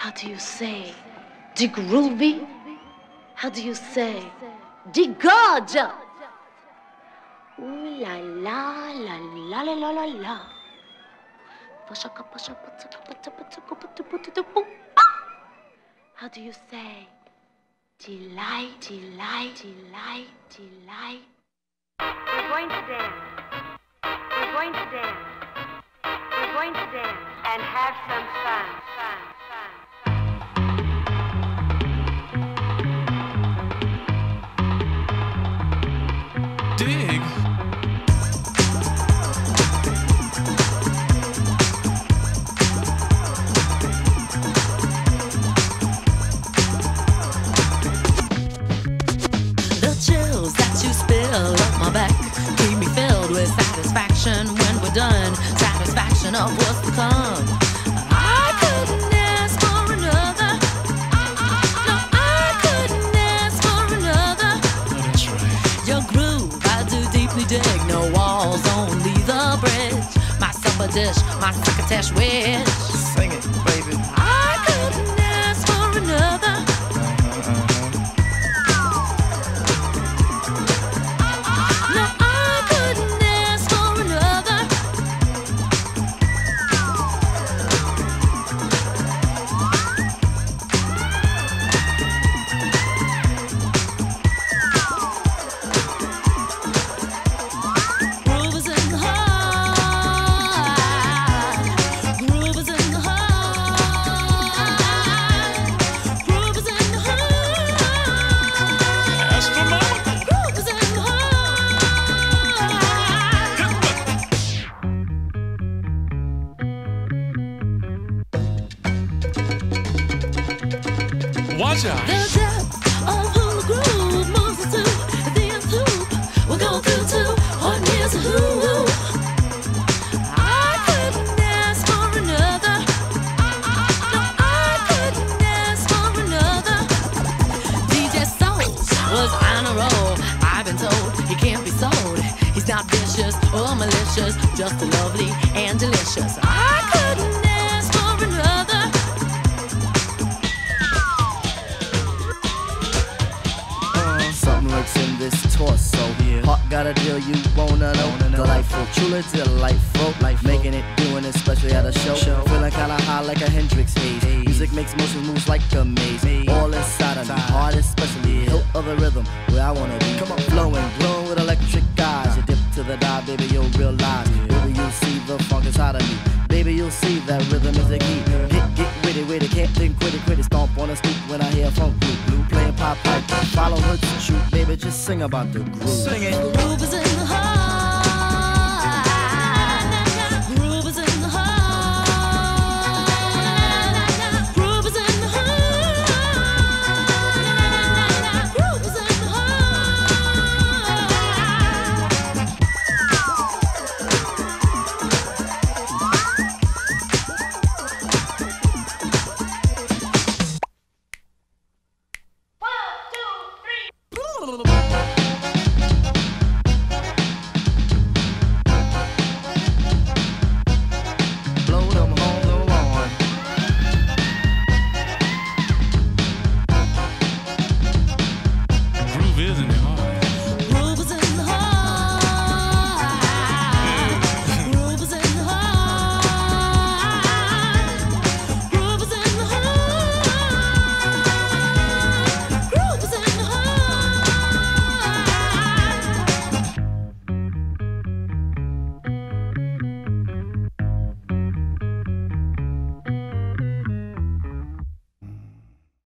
How do you say? The groovy? How do you say? The gorgeous? Ooh la la la la la la la la. How do you say? Delight, delight, delight, delight. We're going to dance. We're going to dance. We're going to dance and have some fun. Dig. The chills that you spill up my back keep me filled with satisfaction when we're done. Satisfaction of what's to come. I couldn't ask for another. No, I couldn't ask for another. Oh, that's right. Your groove, I do deeply dig. No walls, only the bridge. My supper dish, my succotash wish. Sing it, baby. I couldn't ask for another. No, I couldn't ask for another. Groove is in the heart. Groove is in the heart. Groove is in the heart. Astronomical. Groove is in the heart. Watch out. The depth of who the groove moves us to the nth hoop. We're going through to what is a who. I couldn't ask for another. No, I couldn't ask for another. DJ Souls was on a roll. I've been told he can't be sold. He's not vicious or malicious, just lovely and delicious. I couldn't ask for another. Something lurks in this torso. Heart got a deal you wanna know. Delightful, truly delightful. Making it, doing it, especially at a show. Feeling kinda high like a Hendrix haze. Music makes motion moves like a maze. All inside of me, heart especially. Hilt of the rhythm, where I wanna be. Come on, flowing, glowing with electric eyes. You dip to the dive, baby, you'll realize. Baby, you'll see the funk inside of me. Baby, you'll see that rhythm is the key. Get with it, can't think, quit it. Stomp on the stoop when I hear funk blue playing pop pipe. Follow hoods, shoot, baby, just sing about the groove. Sing it. Groove is in the heart.